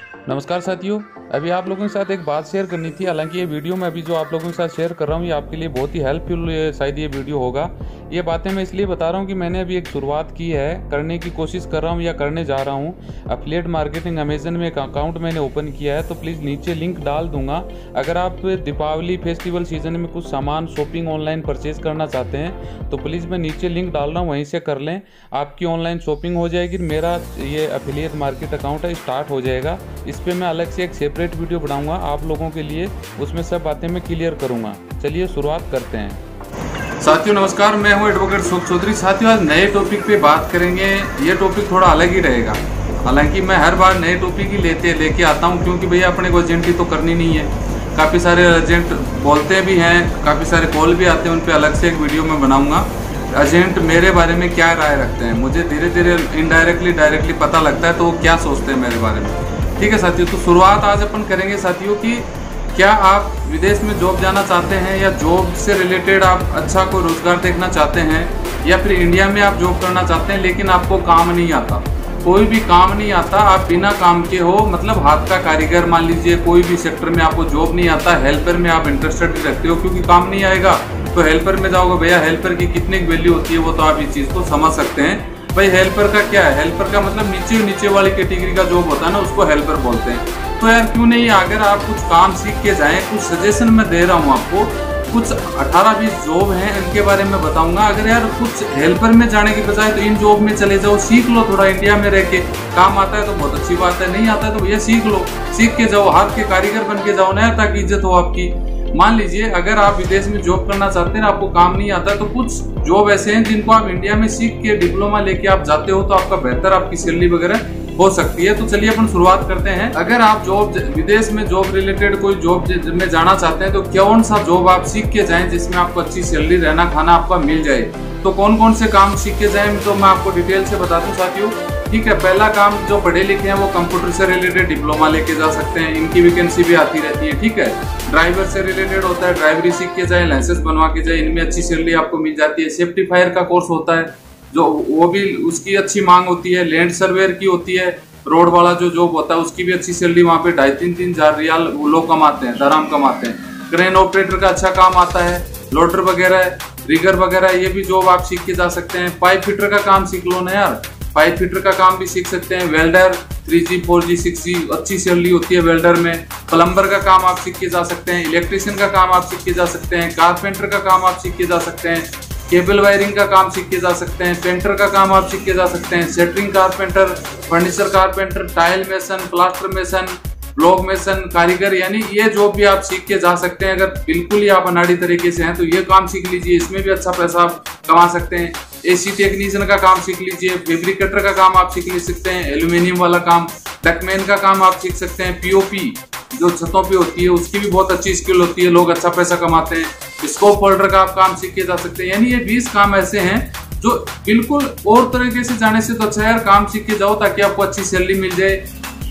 नमस्कार साथियों, अभी आप लोगों के साथ एक बात शेयर करनी थी। हालांकि ये वीडियो मैं अभी जो आप लोगों के साथ शेयर कर रहा हूँ ये आपके लिए बहुत ही हेल्पफुल शायद ये वीडियो होगा। ये बातें मैं इसलिए बता रहा हूँ कि मैंने अभी एक शुरुआत की है, करने की कोशिश कर रहा हूँ या करने जा रहा हूँ। एफिलिएट मार्केटिंग अमेजन में एक अकाउंट मैंने ओपन किया है, तो प्लीज़ नीचे लिंक डाल दूंगा। अगर आप दीपावली फेस्टिवल सीजन में कुछ सामान शॉपिंग ऑनलाइन परचेज करना चाहते हैं तो प्लीज़ मैं नीचे लिंक डाल रहा हूँ, वहीं से कर लें। आपकी ऑनलाइन शॉपिंग हो जाएगी। मेरा ये एफिलिएट मार्केट अकाउंट है, स्टार्ट हो जाएगा। इस पर मैं अलग से एक सेपरेट वीडियो बनाऊंगा आप लोगों के लिए, उसमें सब बातें मैं क्लियर करूंगा। चलिए शुरुआत करते हैं। साथियों नमस्कार, मैं हूं एडवोकेट सुख चौधरी। साथियों आज नए टॉपिक पे बात करेंगे। ये टॉपिक थोड़ा अलग ही रहेगा। हालांकि मैं हर बार नए टॉपिक ही लेके आता हूं, क्योंकि भैया अपने को एजेंटी तो करनी नहीं है। काफ़ी सारे एजेंट बोलते भी हैं, काफ़ी सारे कॉल भी आते हैं, उन पर अलग से एक वीडियो मैं बनाऊँगा। एजेंट मेरे बारे में क्या राय रखते हैं, मुझे धीरे धीरे इनडायरेक्टली डायरेक्टली पता लगता है, तो वो क्या सोचते हैं मेरे बारे में। ठीक है साथियों, तो शुरुआत आज अपन करेंगे साथियों कि क्या आप विदेश में जॉब जाना चाहते हैं या जॉब से रिलेटेड आप अच्छा कोई रोजगार देखना चाहते हैं, या फिर इंडिया में आप जॉब करना चाहते हैं लेकिन आपको काम नहीं आता, कोई भी काम नहीं आता, आप बिना काम के हो, मतलब हाथ का कारीगर मान लीजिए, कोई भी सेक्टर में आपको जॉब नहीं आता, हेल्पर में आप इंटरेस्टेड भी रखते हो क्योंकि काम नहीं आएगा तो हेल्पर में जाओगे। भैया हेल्पर की कितनी वैल्यू होती है वो तो आप इस चीज़ को समझ सकते हैं। भाई हेल्पर का क्या है, हेल्पर का मतलब नीचे वाली कैटेगरी का जॉब होता है ना, उसको हेल्पर बोलते हैं। तो यार क्यों नहीं, अगर आप कुछ काम सीख के जाएं, कुछ सजेशन मैं दे रहा हूँ आपको, कुछ 18-20 जॉब हैं इनके बारे में बताऊंगा। अगर यार कुछ हेल्पर में जाने की बजाय तो इन जॉब में चले जाओ, सीख लो थोड़ा, इंडिया में रह के काम आता है तो बहुत अच्छी बात है, नहीं आता है तो भैया सीख लो, सीख के जाओ, हाथ के कारीगर बन के जाओ ना, ताकि इज्जत हो आपकी। मान लीजिए अगर आप विदेश में जॉब करना चाहते हैं, आपको काम नहीं आता, तो कुछ जॉब ऐसे हैं जिनको आप इंडिया में सीख के डिप्लोमा लेके आप जाते हो तो आपका बेहतर आपकी सैलरी वगैरह हो सकती है। तो चलिए अपन शुरुआत करते हैं। अगर आप जॉब विदेश में जॉब रिलेटेड कोई जॉब में जाना चाहते हैं तो कौन सा जॉब आप सीख के जाएं जिसमें आपको अच्छी सैलरी, रहना खाना आपका मिल जाए। तो कौन कौन से काम सीख के जाएं तो मैं आपको डिटेल से बता दूं साथियों। ठीक है, पहला काम जो पढ़े लिखे हैं वो कंप्यूटर से रिलेटेड डिप्लोमा लेके जा सकते हैं, इनकी वैकेंसी भी आती रहती है। ठीक है, ड्राइवर से रिलेटेड होता है, ड्राइवरी सीख के जाए, लाइसेंस बनवा के जाए, इनमें अच्छी सैलरी आपको मिल जाती है। सेफ्टी फायर का कोर्स होता है जो वो भी उसकी अच्छी मांग होती है। लैंड सर्वेयर की होती है, रोड वाला जो जॉब होता है उसकी भी अच्छी सैलरी, वहाँ पे 2.5-3 हज़ार रियाल लोग कमाते हैं, आराम कमाते हैं। क्रेन ऑपरेटर का अच्छा काम आता है, लोडर वगैरह, रिगर वगैरह, ये भी जॉब आप सीख के जा सकते हैं। पाइप फिटर का काम सीख लो ना यार, पाइप फिटर का काम भी सीख सकते हैं। वेल्डर 3G 4G 6G अच्छी सैलरी होती है वेल्डर में। प्लम्बर का काम आप सीख के जा सकते हैं, इलेक्ट्रिशियन का काम आप सीख के जा सकते हैं, कारपेंटर का काम आप सीख के जा सकते हैं, केबल वायरिंग का काम सीख के जा सकते हैं, पेंटर का काम आप सीख के जा सकते हैं, centring carpenter, furniture carpenter, tile mason, plaster mason, block mason, कारीगर, यानी ये जॉब भी आप सीख के जा सकते हैं। अगर बिल्कुल ही आप अनाड़ी तरीके से हैं तो ये काम सीख लीजिए, इसमें भी अच्छा पैसा आप कमा सकते हैं। AC टेक्नीशियन का काम सीख लीजिए, फैब्रिकेटर का काम आप सीख सकते हैं, एल्यूमिनियम वाला काम, डकमैन का काम आप सीख सकते हैं। POP जो छतों पे होती है उसकी भी बहुत अच्छी स्किल होती है, लोग अच्छा पैसा कमाते हैं। स्कोप होल्डर का आप काम सीख के जा सकते हैं। यानी ये 20 काम ऐसे हैं जो बिल्कुल और तरीके से जाने से तो अच्छा यार काम सीख के जाओ ताकि आपको अच्छी सैलरी मिल जाए।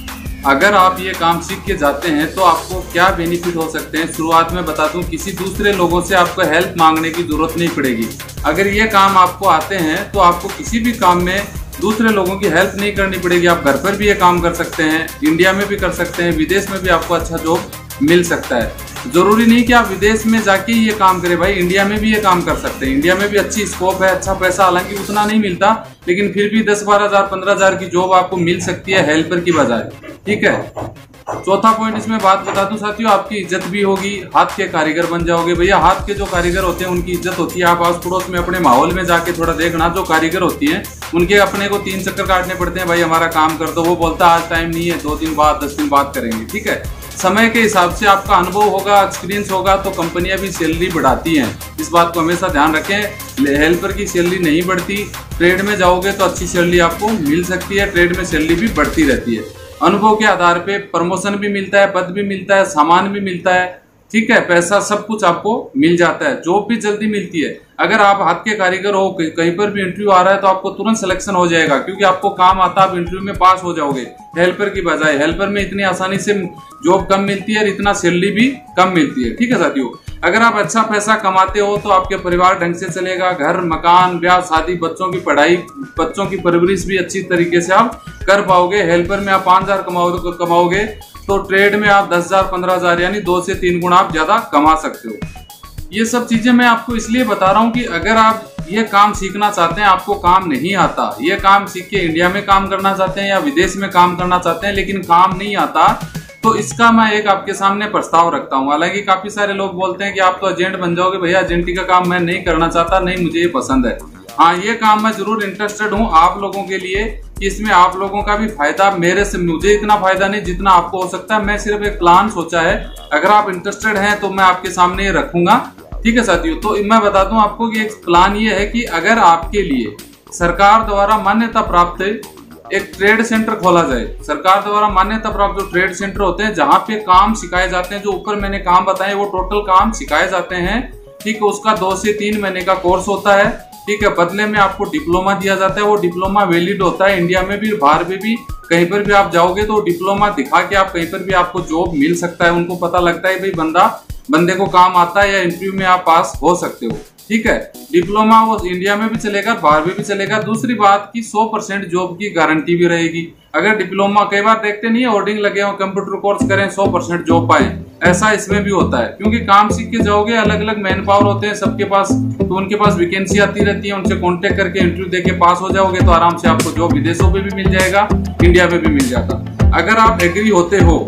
अगर आप ये काम सीख के जाते हैं तो आपको क्या बेनिफिट हो सकते हैं शुरुआत में बता दूं, किसी दूसरे लोगों से आपको हेल्प मांगने की जरूरत नहीं पड़ेगी। अगर ये काम आपको आते हैं तो आपको किसी भी काम में दूसरे लोगों की हेल्प नहीं करनी पड़ेगी। आप घर पर भी ये काम कर सकते हैं, इंडिया में भी कर सकते हैं, विदेश में भी आपको अच्छा जॉब मिल सकता है। जरूरी नहीं कि आप विदेश में जाके ये काम करें, भाई इंडिया में भी ये काम कर सकते हैं। इंडिया में भी अच्छी स्कोप है, अच्छा पैसा, हालांकि उतना नहीं मिलता लेकिन फिर भी 10-12 हज़ार 15 हज़ार की जॉब आपको मिल सकती है हेल्पर की बजाय। ठीक है, चौथा पॉइंट इसमें बात बता दूं साथियों, आपकी इज्जत भी होगी, हाथ के कारीगर बन जाओगे। भैया हाथ के जो कारीगर होते हैं उनकी इज्जत होती है। आप आस पड़ोस में अपने माहौल में जाके थोड़ा देखना, जो कारीगर होती हैं उनके अपने को 3 चक्कर काटने पड़ते हैं, भाई हमारा काम कर दो, वो बोलता है आज टाइम नहीं है, 2 दिन बाद 10 दिन बाद करेंगे। ठीक है, समय के हिसाब से आपका अनुभव होगा, एक्सपीरियंस होगा तो कंपनियां भी सैलरी बढ़ाती हैं, इस बात को हमेशा ध्यान रखें। हेल्पर की सैलरी नहीं बढ़ती, ट्रेड में जाओगे तो अच्छी सैलरी आपको मिल सकती है, ट्रेड में सैलरी भी बढ़ती रहती है। अनुभव के आधार पे प्रमोशन भी मिलता है, पद भी मिलता है, सामान भी मिलता है। ठीक है, पैसा सब कुछ आपको मिल जाता है, जॉब भी जल्दी मिलती है। अगर आप हाथ के कारीगर हो, कहीं पर भी इंटरव्यू आ रहा है तो आपको तुरंत सिलेक्शन हो जाएगा, क्योंकि आपको काम आता, आप इंटरव्यू में पास हो जाओगे हेल्पर की बजाय। हेल्पर में इतनी आसानी से जॉब कम मिलती है और इतना सैलरी भी कम मिलती है। ठीक है साथियों, अगर आप अच्छा पैसा कमाते हो तो आपके परिवार ढंग से चलेगा, घर मकान ब्याह शादी, बच्चों की पढ़ाई, बच्चों की परवरिश भी अच्छी तरीके से आप कर पाओगे। हेल्पर में आप 5,000 कमाओगे तो ट्रेड में आप 10,000 15,000 यानी 2 से 3 गुना आप ज्यादा कमा सकते हो। ये सब चीजें मैं आपको इसलिए बता रहा हूँ कि अगर आप ये काम सीखना चाहते हैं, आपको काम नहीं आता, ये काम सीख के इंडिया में काम करना चाहते हैं या विदेश में काम करना चाहते हैं लेकिन काम नहीं आता, तो इसका मैं एक आपके सामने प्रस्ताव रखता हूँ। हालांकि काफी सारे लोग बोलते हैं कि आप तो एजेंट बन जाओगे। भैया एजेंटी का काम मैं नहीं करना चाहता, नहीं मुझे ये पसंद है। हाँ, ये काम मैं जरूर इंटरेस्टेड हूँ आप लोगों के लिए, इसमें आप लोगों का भी फायदा, मेरे से मुझे इतना फायदा नहीं जितना आपको हो सकता है। मैं सिर्फ एक प्लान सोचा है, अगर आप इंटरेस्टेड हैं तो मैं आपके सामने ये रखूंगा। ठीक है साथियों, तो मैं बता दूं आपको कि एक प्लान ये है कि अगर आपके लिए सरकार द्वारा मान्यता प्राप्त एक ट्रेड सेंटर खोला जाए, सरकार द्वारा मान्यता प्राप्त जो ट्रेड सेंटर होते हैं जहाँ पे काम सिखाए जाते हैं, जो ऊपर मैंने काम बताए वो टोटल काम सिखाए जाते हैं। ठीक है, उसका 2 से 3 महीने का कोर्स होता है। ठीक है, बदले में आपको डिप्लोमा दिया जाता है। वो डिप्लोमा वैलिड होता है, इंडिया में भी बाहर में भी कहीं पर भी आप जाओगे तो डिप्लोमा दिखा के आप कहीं पर भी आपको जॉब मिल सकता है। उनको पता लगता है भाई बंदे को काम आता है या इंटरव्यू में आप पास हो सकते हो। ठीक है, डिप्लोमा वो इंडिया में भी चलेगा, बाहर में भी चलेगा। दूसरी बात की 100% जॉब की गारंटी भी रहेगी। अगर डिप्लोमा, कई बार देखते नहीं है होर्डिंग लगे हो कंप्यूटर कोर्स करें 100% जॉब पाए, ऐसा इसमें भी होता है। क्योंकि काम सीख के जाओगे, अलग अलग मैन पावर होते हैं सबके पास, तो उनके पास वैकेंसी आती रहती है, उनसे कांटेक्ट करके इंटरव्यू देके पास हो जाओगे तो आराम से आपको जॉब विदेशों में भी मिल जाएगा, इंडिया में भी मिल जाता। अगर आप एग्री होते हो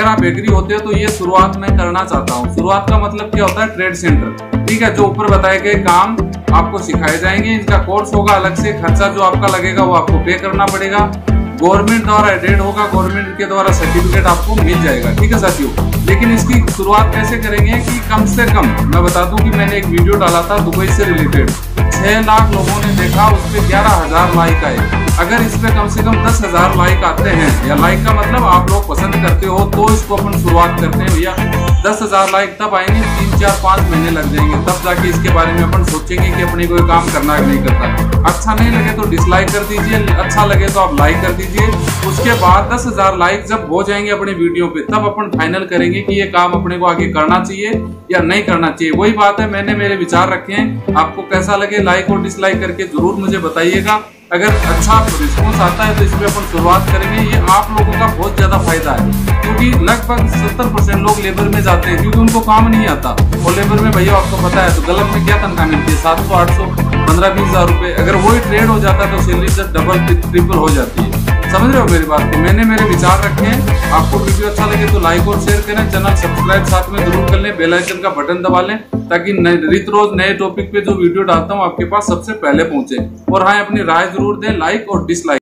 तो ये शुरुआत मैं करना चाहता हूँ। शुरुआत का मतलब क्या होता है, ट्रेड सेंटर। ठीक है, जो ऊपर बताए गए काम आपको सिखाए जाएंगे, इनका कोर्स होगा, अलग से खर्चा जो आपका लगेगा वो आपको पे करना पड़ेगा। गवर्नमेंट द्वारा एडेड होगा, गवर्नमेंट के द्वारा सर्टिफिकेट आपको मिल जाएगा। ठीक है साथियों, लेकिन इसकी शुरुआत कैसे करेंगे कि कम से कम मैं बता दूं कि मैंने एक वीडियो डाला था दुबई से रिलेटेड, 6 लाख लोगों ने देखा, उस पर 11,000 लाइक आए। अगर इस पे कम से कम 10,000 लाइक आते हैं, या लाइक का मतलब आप लोग पसंद करते हो, तो इसको अपन शुरुआत करते हैं। भैया 10,000 लाइक तब आएंगे, 3 4 5 महीने लग जाएंगे, तब जाके इसके बारे में अपन सोचेंगे कि अपने कोई काम करना है नहीं करता। अच्छा नहीं लगे तो डिसलाइक कर दीजिए, अच्छा लगे तो आप लाइक कर दीजिए। उसके बाद 10,000 लाइक जब हो जाएंगे अपने वीडियो पे, तब अपन फाइनल करेंगे कि ये काम अपने को आगे करना चाहिए या नहीं करना चाहिए। वही बात है, मैंने मेरे विचार रखे हैं, आपको कैसा लगे लाइक और डिसलाइक करके जरूर मुझे बताइएगा। अगर अच्छा रिस्पॉन्स आता है तो इसमें अपन शुरुआत करेंगे। ये आप लोगों का बहुत ज्यादा फायदा है, क्योंकि लगभग 70% लोग लेबर में जाते हैं क्योंकि उनको काम नहीं आता। और लेबर में भैया आपको पता है तो गलत में क्या तनख्वाह मिलती है, 700 800 15-20 हज़ार रुपए। अगर वही ट्रेड हो जाता है तो सैलरी से डबल ट्रिपल हो जाती है। समझ रहे हो मेरी बात को? मैंने मेरे विचार रखे हैं। आपको वीडियो अच्छा लगे तो लाइक और शेयर करें, चैनल सब्सक्राइब साथ में जरूर कर लें, बेल आइकन का बटन दबा लें ताकि नित रोज नए टॉपिक पे जो वीडियो डालता हूँ आपके पास सबसे पहले पहुंचे। और हाँ, अपनी राय जरूर दें, लाइक और डिसलाइक।